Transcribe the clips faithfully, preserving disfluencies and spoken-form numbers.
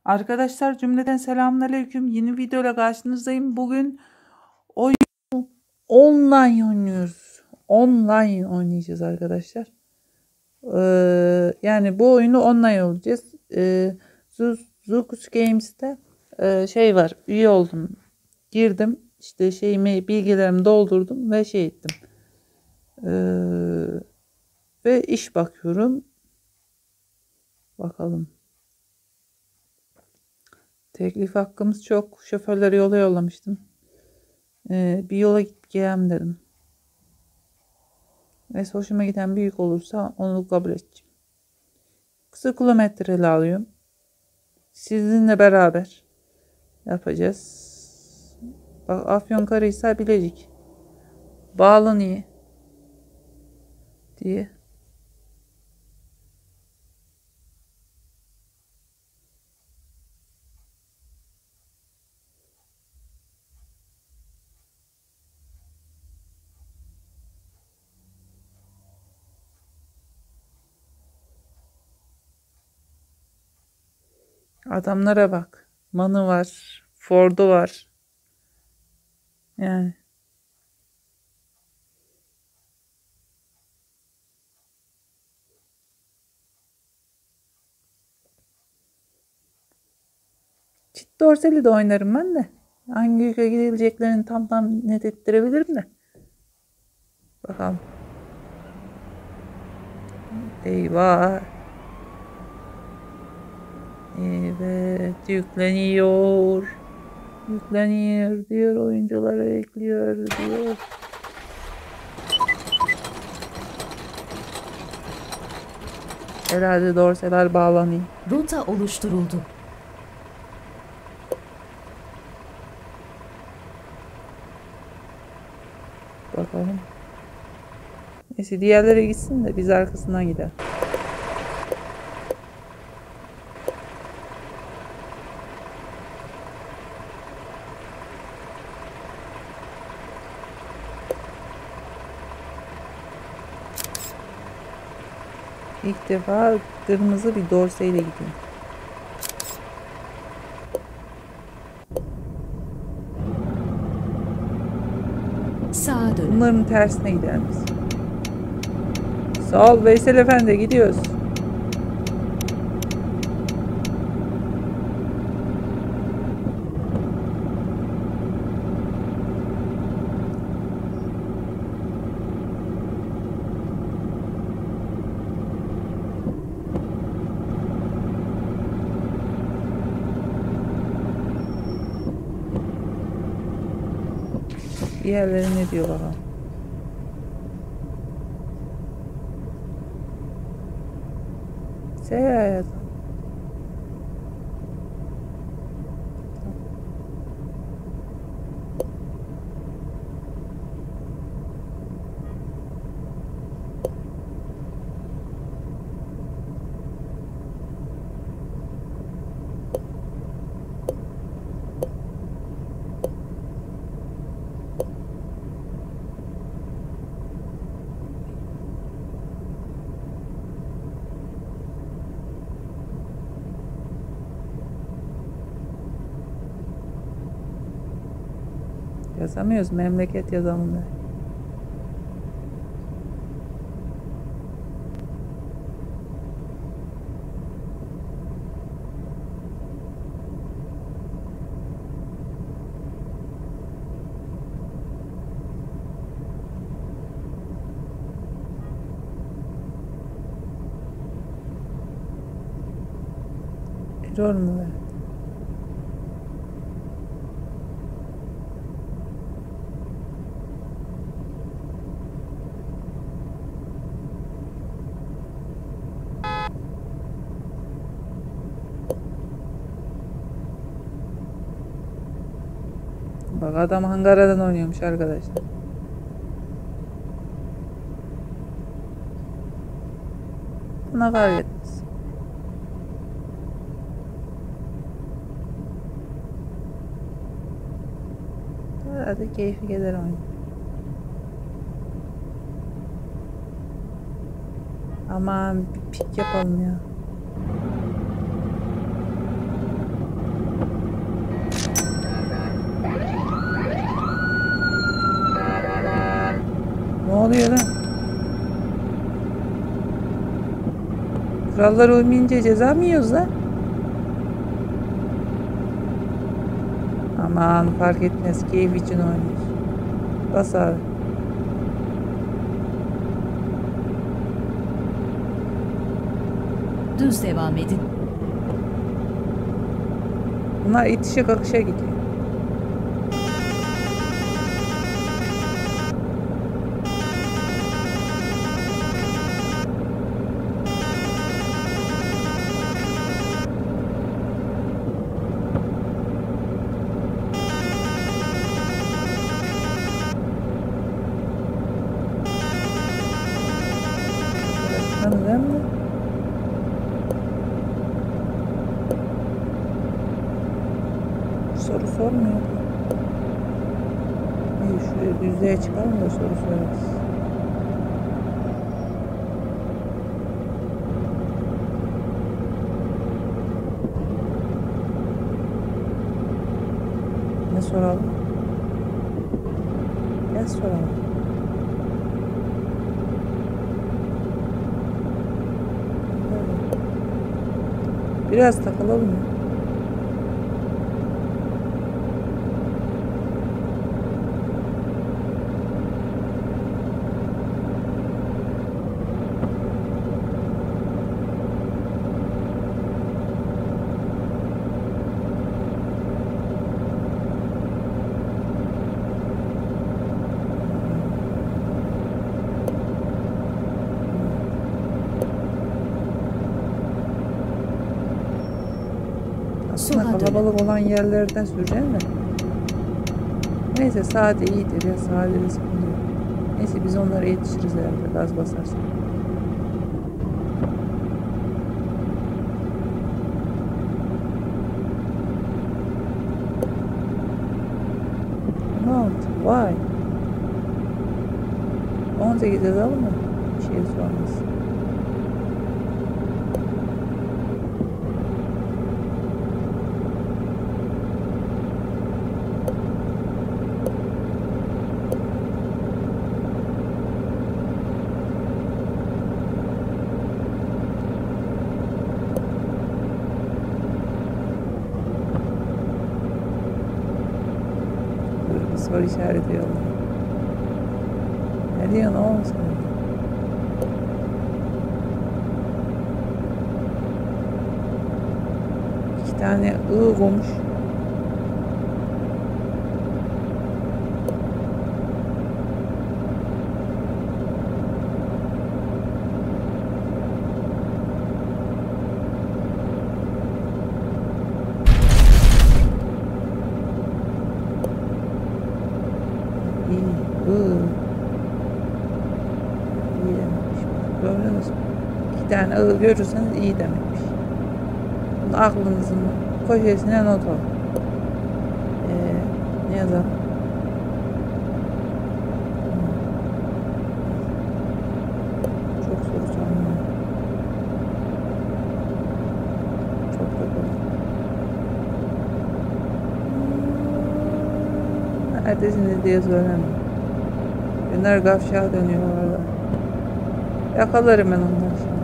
Arkadaşlar cümleten selamünaleyküm. Yeni videoyla karşınızdayım. Bugün oyun online oynuyoruz. Online oynayacağız arkadaşlar. Ee, yani bu oyunu online oynayacağız. Ee, Zukus Games'te e, şey var. Üye oldum. Girdim. İşte şeyimi, bilgilerimi doldurdum ve şey ettim. Ee, ve iş bakıyorum. Bakalım. Teklif hakkımız çok. Şoförleri yola yollamıştım. Ee, bir yola gidip gelem dedim. Neyse hoşuma giden büyük olursa onu kabul edeceğim. Kısa kilometreli alıyorum. Sizinle beraber yapacağız. Bak Afyonkarahisar Bilecik. Bağlanıyor diye. Adamlara bak. Manı var. Ford'u var. Yani. Çift dorsali de oynarım ben de. Hangi ülke gidileceklerini tam tam net ettirebilirim de. Bakalım. Eyvah. Evet, yükleniyor. Yükleniyor diyor, oyuncuları ekliyor diyor. Herhalde dorseler bağlanıyor. Rota oluşturuldu. Bakalım. Neyse diğerlere gitsin de biz arkasından gidelim. İlk defa kırmızı bir dorseyle gidiyorum. Sağa dön. Bunların tersine gider misin? Sağ ol Veysel Efendi, gidiyoruz. Diğerleri ne diyor bakalım. Şey hayatım. Yazamıyoruz, memleket yazalım da. Error mu ver? Bak adam Ankara'dan oynuyormuş arkadaşlar. Buna fark etmez. Herhalde keyfi gelir oyun. Aman bir pik yapalım ya. oluyor lan? Kurallara uymayınca ceza mı yiyoruz lan? Aman fark etmez. Keyif için oynuyoruz. Bas abi. Düz devam edin. Bunlar itişe kakışa gidiyor. Anladın mı? Soru sormuyor. İyi, şuraya düzlüğe çıkalım da soru sorarız. Ne soralım? Gel soralım. Biraz takılalım mı? Aslında Sola dönün. kalabalık olan yerlerden süreceğim de. Neyse sade iyidir ya, sade de sıkıntı yok. Neyse biz onlara yetişiriz herhalde, gaz basarsak. on altı, vay. on sekiz yazalım mı? Bir şey sormaz. Soru işareti yolla. Ne diyorsun oğlum sen? İki tane ığ olmuş. İyi. Iı. İyi demekmiş. Gördünüz mü? İki tane ığ görürseniz iyi demekmiş. Bunu aklınızın köşesine not alın. Ee, ne yazalım? Çok soru sormuyor. Çok da kolay. Neredesiniz diye söyleme. Günler gavşağa dönüyorlar. Yakalarım ben onları şimdi.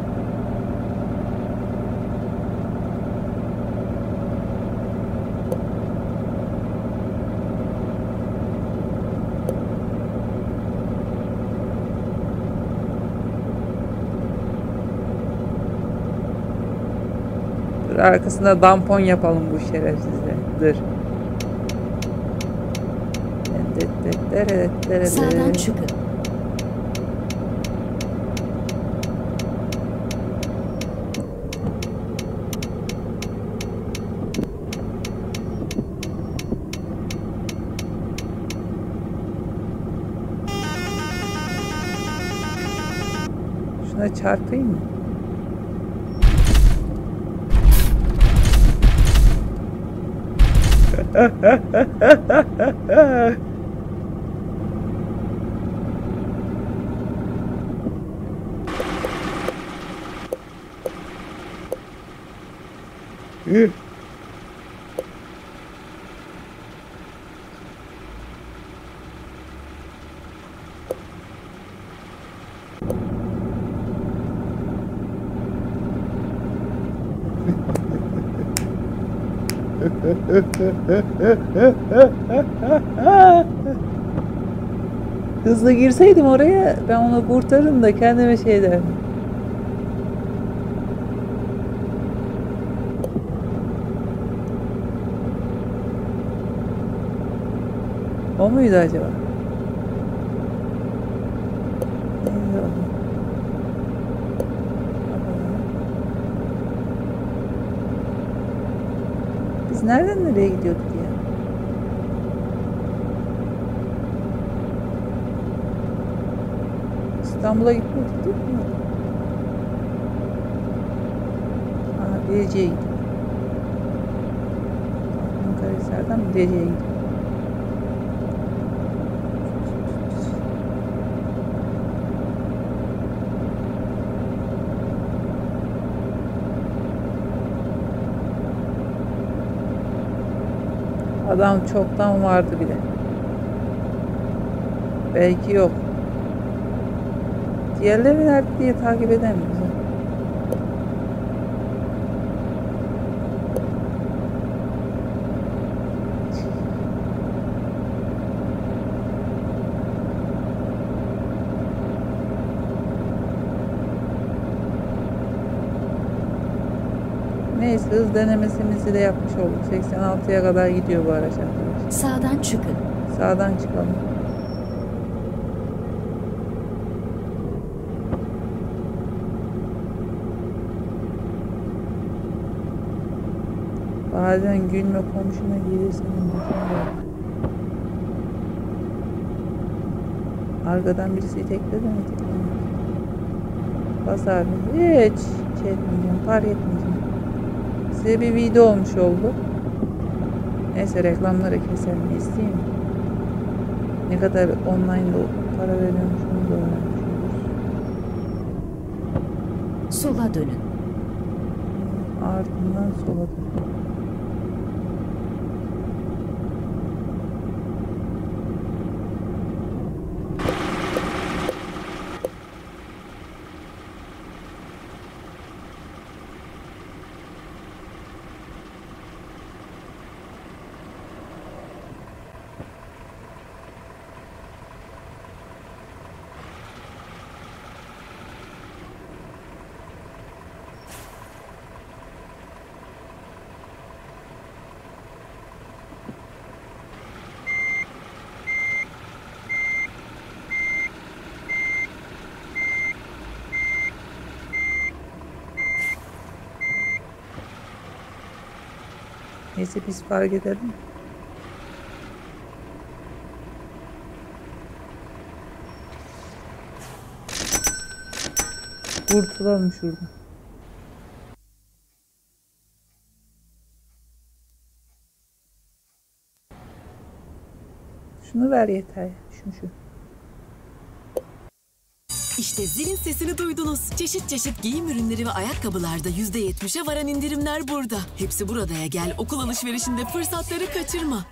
Dur, arkasında dampon yapalım bu şerefsizle. Dur. Sağdan çıkın. Şuna çarpayım mı? Üh. Hızlı girseydim oraya ben onu kurtarırım da kendime şey derdim. O muydu acaba? Neydi o? Biz nereden nereye gidiyorduk ya? İstanbul'a gitmedik değil mi? Aha, Bilecik'e gidiyor. Ankara'dan Bilecik'e gidiyor. Adam çoktan vardı bile. Belki yok. Diğerleri nerede diye takip edemiyoruz. Neyse hız denemesimizi de yapmış olduk. seksen altıya kadar gidiyor bu araç arkadaşlar. Sağdan çıkın. Sağdan çıkalım. Bazen gülme komşuna gelirsin. Arkadan birisi itekledi mi? Bas abi. Hiç şey etmeyeceğim. Fark etmeyeceğim. Size bir video olmuş oldu. Neyse reklamları keselim. İsteyeyim. Ne kadar online para veriyormuş onu da öğrenmiş oluruz. Sola dönün. Ardından sola dönün. Neyse biz fark edelim. Kurtulalım şuradan. Şunu ver yeter. Şunu şu. İşte zilin sesini duydunuz. Çeşit çeşit giyim ürünleri ve ayakkabılarda yüzde yetmişe varan indirimler burada. Hepsi buradaya gel. Okul alışverişinde fırsatları kaçırma.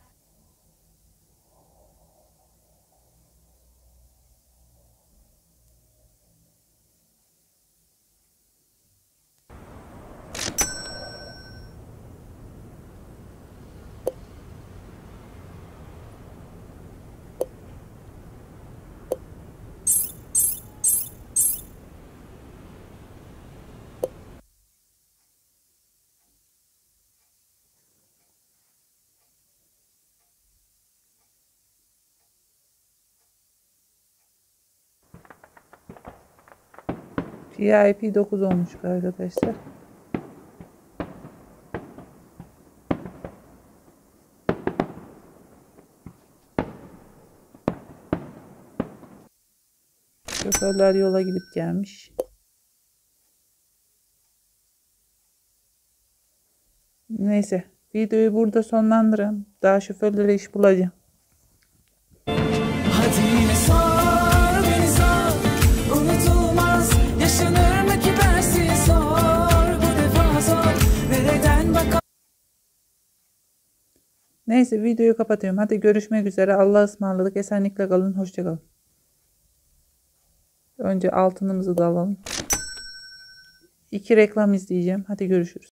V I P dokuz olmuş arkadaşlar. Şoförler yola gidip gelmiş. Neyse videoyu burada sonlandırın. Daha şoförlere iş bulacağım. Hadi yine sor beni sor. Unutulmaz yaşanır mı ki bensiz sor. Bu defa sor. Nereden bak. Neyse videoyu kapatıyorum. Hadi görüşmek üzere. Allah'a ısmarladık. Esenlikle kalın. Hoşça kalın. Önce altınımızı da alalım. İki reklam izleyeceğim. Hadi görüşürüz.